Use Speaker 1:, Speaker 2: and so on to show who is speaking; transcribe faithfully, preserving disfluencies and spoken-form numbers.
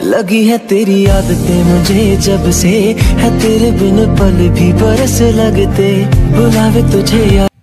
Speaker 1: लगी है तेरी आदतें मुझे जब से, है तेरे बिन पल भी बरस लगते, बुलावे तुझे याद।